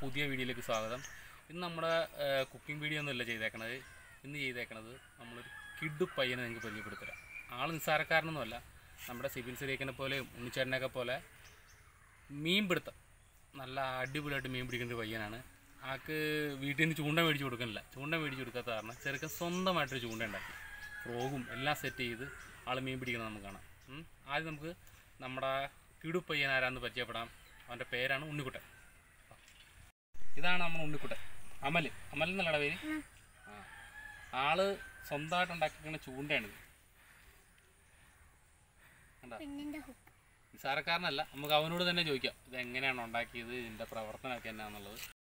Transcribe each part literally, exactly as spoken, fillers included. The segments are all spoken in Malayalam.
പുതിയ വീഡിയോയിലേക്ക് സ്വാഗതം. ഇന്ന് നമ്മുടെ കുക്കിംഗ് വീഡിയോ ഒന്നുമല്ല ചെയ്തേക്കണത്. ഇന്ന് ചെയ്തേക്കണത് നമ്മളൊരു കിഡു പയ്യനെ നിങ്ങൾക്ക് പരിചയപ്പെടുത്തരാം. ആൾ നിസ്സാരക്കാരനൊന്നുമല്ല. നമ്മുടെ സിബിൻ സിറിയക്കിനെ പോലെ ഉണ്ണിച്ചേട്ടനെയൊക്കെ പോലെ മീൻ പിടുത്തം നല്ല അടിപൊളിയായിട്ട് മീൻ പിടിക്കേണ്ട ഒരു പയ്യനാണ്. ആൾക്ക് വീട്ടിൽ നിന്ന് ചൂണ്ട മേടിച്ച് കൊടുക്കുന്നില്ല. ചൂണ്ട മേടിച്ച് കൊടുക്കാത്ത കാരണം ചെറുക്കൻ സ്വന്തമായിട്ടൊരു ചൂണ്ട ഉണ്ടാക്കി ഫ്രോഗും എല്ലാം സെറ്റ് ചെയ്ത് ആൾ മീൻ പിടിക്കണം നമുക്ക് കാണാം. ആദ്യം നമുക്ക് നമ്മുടെ കിഡു പയ്യൻ ആരാന്ന് പരിചയപ്പെടാം. അവൻ്റെ പേരാണ് ഉണ്ണിക്കുട്ടൻ. ഇതാണ് നമ്മൾ ഉണ്ണിക്കുട്ടൻ. അമൽ അമൽ എന്നല്ലട പേര്. ആ ആള് സ്വന്തമായിട്ട് ഉണ്ടാക്കിയിരിക്കുന്ന ചൂണ്ടയാണിത്. കണ്ടോ, നിസ്സാരക്കാരനല്ല. നമുക്ക് അവനോട് തന്നെ ചോദിക്കാം ഇത് എങ്ങനെയാണ് ഉണ്ടാക്കിയത്, ഇതിൻ്റെ പ്രവർത്തനമൊക്കെ എന്നാന്നുള്ളത്.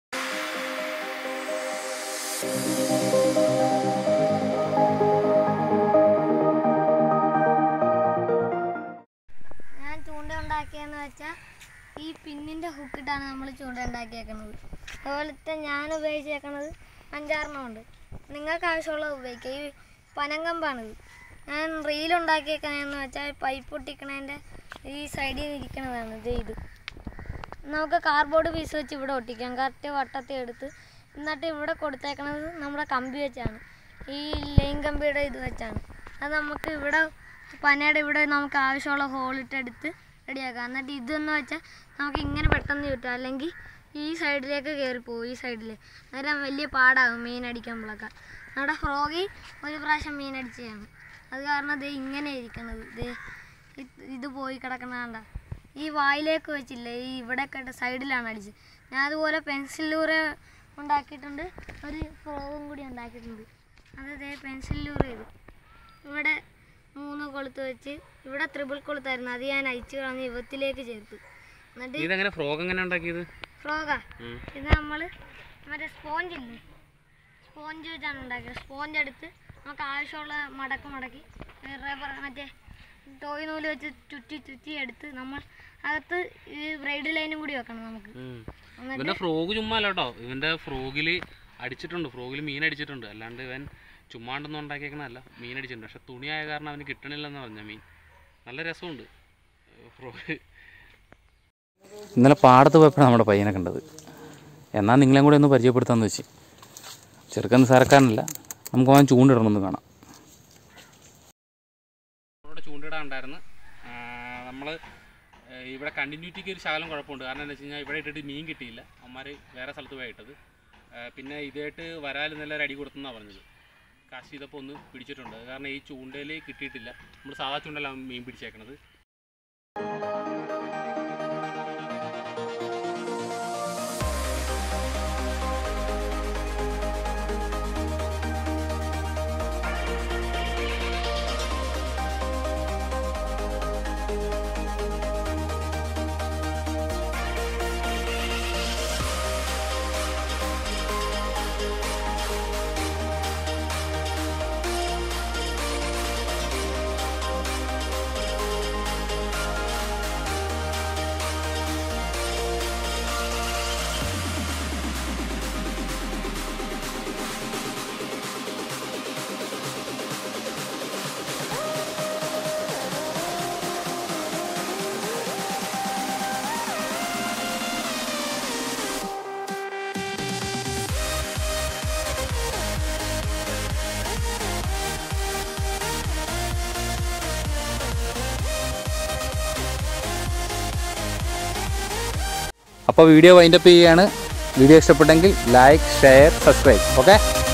ഞാൻ ചൂണ്ട ഉണ്ടാക്കിയെന്ന് വെച്ചാൽ ഈ പിന്നിൻ്റെ ഹുക്കിട്ടാണ് നമ്മൾ ചൂണ്ട ഉണ്ടാക്കിയേക്കുന്നത്. അതുപോലത്തെ ഞാൻ ഉപയോഗിച്ചേക്കുന്നത് അഞ്ചാറെണ്ണം ഉണ്ട്. നിങ്ങൾക്ക് ആവശ്യമുള്ളത് ഉപയോഗിക്കുക. ഈ പനങ്കമ്പാണിത്. ഞാൻ റീലുണ്ടാക്കിയേക്കണതെന്ന് വെച്ചാൽ പൈപ്പ് ഒട്ടിക്കണതിൻ്റെ ഈ സൈഡിൽ ഇരിക്കണതാണ് ഇത്. ഇത് നമുക്ക് കാർഡ്ബോർഡ് പീസ് വെച്ച് ഇവിടെ ഒട്ടിക്കാം. കറക്റ്റ് വട്ടത്തിൽ എടുത്ത് എന്നിട്ട് ഇവിടെ കൊടുത്തേക്കണത് നമ്മുടെ കമ്പി വെച്ചാണ്, ഈ ലൈൻ കമ്പിയുടെ ഇത് വെച്ചാണ്. അത് നമുക്ക് ഇവിടെ പനയുടെ ഇവിടെ നമുക്ക് ആവശ്യമുള്ള ഹോളിട്ടെടുത്ത് റെഡിയാക്കാം. എന്നിട്ട് ഇതെന്ന് വെച്ചാൽ നമുക്ക് ഇങ്ങനെ പെട്ടെന്ന് കിട്ടും, അല്ലെങ്കിൽ ഈ സൈഡിലേക്ക് കയറിപ്പോവും. ഈ സൈഡിൽ അന്നേരം വലിയ പാടാകും മീൻ അടിക്കുമ്പോഴൊക്കെ. നമ്മുടെ ഫ്രോഗിൽ ഒരു പ്രാവശ്യം മീൻ അടിച്ചതാണ്. അത് കാരണം ഇത് ഇങ്ങനെ ഇരിക്കണത്. ഇത് ഇത് പോയി കിടക്കണണ്ട ഈ വായിലേക്ക് വെച്ചില്ലേ, ഈ ഇവിടെയൊക്കെ സൈഡിലാണ് അടിച്ചത്. ഞാൻ അതുപോലെ പെൻസിലൂറ് ഉണ്ടാക്കിയിട്ടുണ്ട്, ഒരു ഫ്രോഗും കൂടി ഉണ്ടാക്കിയിട്ടുണ്ട്. അതേ പെൻസിലൂറ് ചെയ്തു. ഇവിടെ മൂന്ന് കൊളുത്ത് വെച്ച് ഇവിടെ ത്രിബിൾ കൊളുത്തായിരുന്നു, അത് ഞാൻ അയച്ചു കളഞ്ഞ് യുവത്തിലേക്ക് ചേർത്തു. എന്നിട്ട് ഫ്രോഗ് എങ്ങനെ ഉണ്ടാക്കിയത്? ഫ്രോഗാ ഇത് നമ്മൾ മറ്റേ സ്പോഞ്ചില്ലേ, സ്പോഞ്ച് വെച്ചാണ് ഉണ്ടാക്കിയത്. സ്പോഞ്ച് എടുത്ത് നമുക്ക് ആവശ്യമുള്ള മടക്ക് മടക്കി റബ്ബർ മറ്റേ ടോയ് നൂല് വെച്ച് ചുറ്റി ചുറ്റി എടുത്ത് നമ്മൾ അകത്ത് ഈ ബ്രൈഡ് ലൈനും കൂടി വെക്കണം നമുക്ക്. ഇവന്റെ ഫ്രോഗ് ചുമ്മാ അല്ല കേട്ടോ, ഇവന്റെ ഫ്രോഗിൽ അടിച്ചിട്ടുണ്ട്, ഫ്രോഗിൽ മീൻ അടിച്ചിട്ടുണ്ട്. അല്ലാണ്ട് ഇവൻ ചുമ്മാണ്ടൊന്നും ഉണ്ടാക്കിയേക്കണല്ല, മീൻ അടിച്ചിട്ടുണ്ട്. പക്ഷെ തുണിയായ കാരണം അവന് കിട്ടണില്ലെന്ന് പറഞ്ഞ മീൻ. നല്ല രസമുണ്ട് ഫ്രോഗ്. ഇന്നലെ പാടത്ത് പോയപ്പോഴാണ് നമ്മുടെ പയ്യനെ കണ്ടത്. എന്നാൽ നിങ്ങളെയും കൂടെ ഒന്ന് പരിചയപ്പെടുത്താമെന്ന് വെച്ച്. ചെറുക്കൻ നിസ്സാരക്കാരനല്ല, നമുക്ക് അവൻ ചൂണ്ടിടണമെന്ന് കാണാം. അവിടെ ചൂണ്ടിടാൻ ഉണ്ടായിരുന്നു. നമ്മൾ ഇവിടെ കണ്ടിന്യൂറ്റിക്ക് ഒരു ശകലം കുഴപ്പമുണ്ട്. കാരണം എന്താ വെച്ച് കഴിഞ്ഞാൽ ഇവിടെ ഇട്ടിട്ട് മീൻ കിട്ടിയില്ല, അമ്മമാർ വേറെ സ്ഥലത്ത് പോയി ഇട്ടത്. പിന്നെ ഇതായിട്ട് വരാൽ നല്ല അടി കൊടുത്തെന്നാണ് പറഞ്ഞത്. കാശ് ചെയ്തപ്പോൾ ഒന്ന് പിടിച്ചിട്ടുണ്ട്. കാരണം ഈ ചൂണ്ടയിൽ കിട്ടിയിട്ടില്ല. നമ്മൾ സാധാ ചൂണ്ടയിലാണ് മീൻ പിടിച്ചേക്കണത്. അപ്പോൾ വീഡിയോ വൈൻഡപ്പ് ചെയ്യുകയാണ്. വീഡിയോ ഇഷ്ടപ്പെട്ടെങ്കിൽ ലൈക്ക്, ഷെയർ, സബ്സ്ക്രൈബ്. ഓക്കെ.